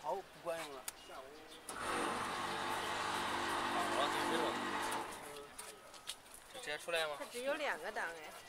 好不管用了。 好了，就这种，就直接出来吗？ 它只有2个档哎。